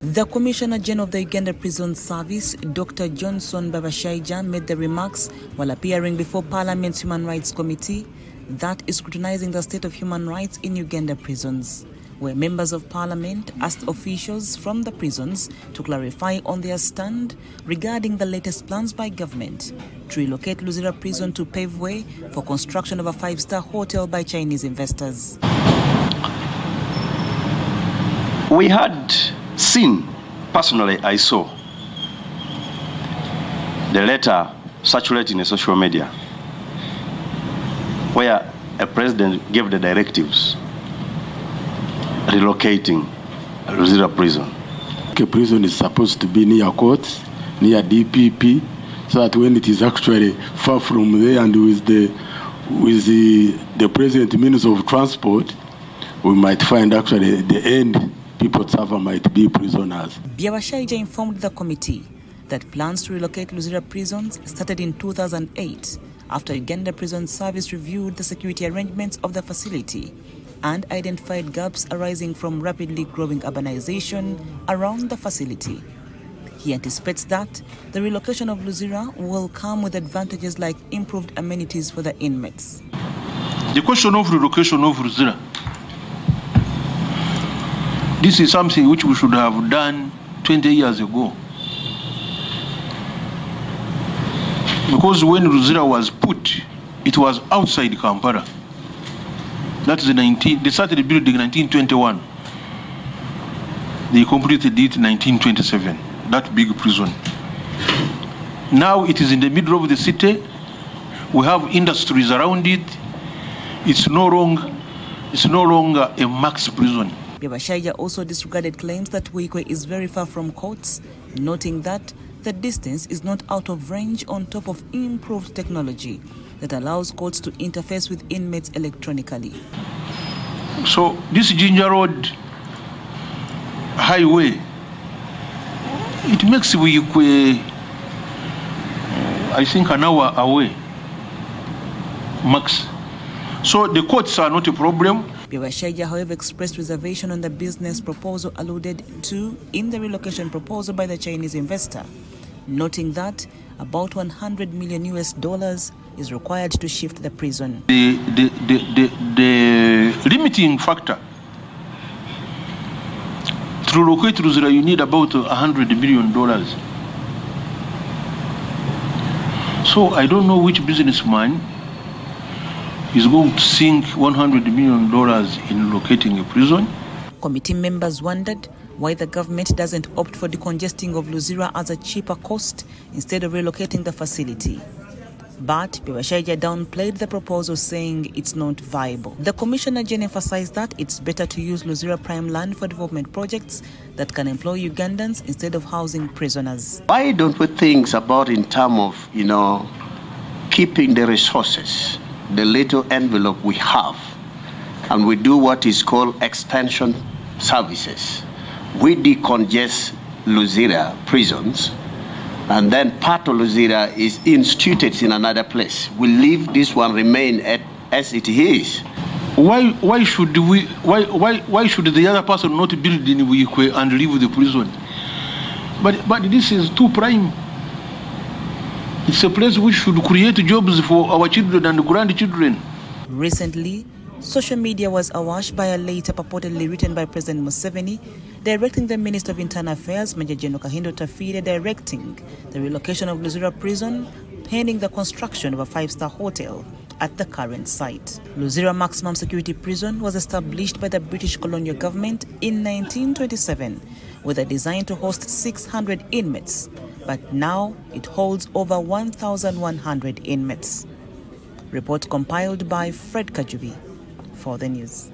The Commissioner General of the Uganda Prison Service, Dr. Johnson Babashaija, made the remarks while appearing before Parliament's Human Rights Committee that is scrutinizing the state of human rights in Uganda prisons, where members of Parliament asked officials from the prisons to clarify on their stand regarding the latest plans by government to relocate Luzira prison to pave way for construction of a five-star hotel by Chinese investors. We had seen, personally I saw, the letter circulating in social media where a president gave the directives relocating Luzira prison. A prison is supposed to be near courts, near DPP, so that when it is actually far from there and with the present means of transport, we might find actually the end people suffer might be prisoners. Babashaija informed the committee that plans to relocate Luzira prisons started in 2008 after Uganda Prison Service reviewed the security arrangements of the facility and identified gaps arising from rapidly growing urbanization around the facility. He anticipates that the relocation of Luzira will come with advantages like improved amenities for the inmates. The question of relocation of Luzira, this is something which we should have done 20 years ago. Because when Luzira was put, it was outside Kampala. That is they started building in 1921. They completed it in 1927, that big prison. Now it is in the middle of the city. We have industries around it. It's no longer a max prison. Babashaija also disregarded claims that Wikwe is very far from courts, noting that the distance is not out of range on top of improved technology that allows courts to interface with inmates electronically. So this Ginger Road highway, it makes Wikwe, I think, an hour away, max. So the courts are not a problem. Babashaija, however, expressed reservation on the business proposal alluded to in the relocation proposal by the Chinese investor, noting that about $100 million is required to shift the prison. The limiting factor to relocate Luzira, you need about $100 million. So I don't know which businessman is going to sink $100 million in locating a prison. Committee members wondered why the government doesn't opt for decongesting of Luzira as a cheaper cost instead of relocating the facility. But Babashaija downplayed the proposal, saying it's not viable. The Commissioner General emphasized that it's better to use Luzira prime land for development projects that can employ Ugandans instead of housing prisoners. Why don't we think about in terms of, keeping the resources, the little envelope we have, and we do what is called extension services. We decongest Luzira prisons, and then part of Luzira is instituted in another place. We leave this one remain as it is. Why should the other person not build in Wikwe and leave the prison? But this is too prime. It's a place which should create jobs for our children and grandchildren. Recently, social media was awash by a letter purportedly written by President Museveni directing the Minister of Internal Affairs, Major General Kahindo Tafire, directing the relocation of Luzira prison pending the construction of a five-star hotel at the current site. Luzira Maximum Security Prison was established by the British colonial government in 1927 with a design to host 600 inmates, but now it holds over 1,100 inmates. Report compiled by Fred Kajubi for the news.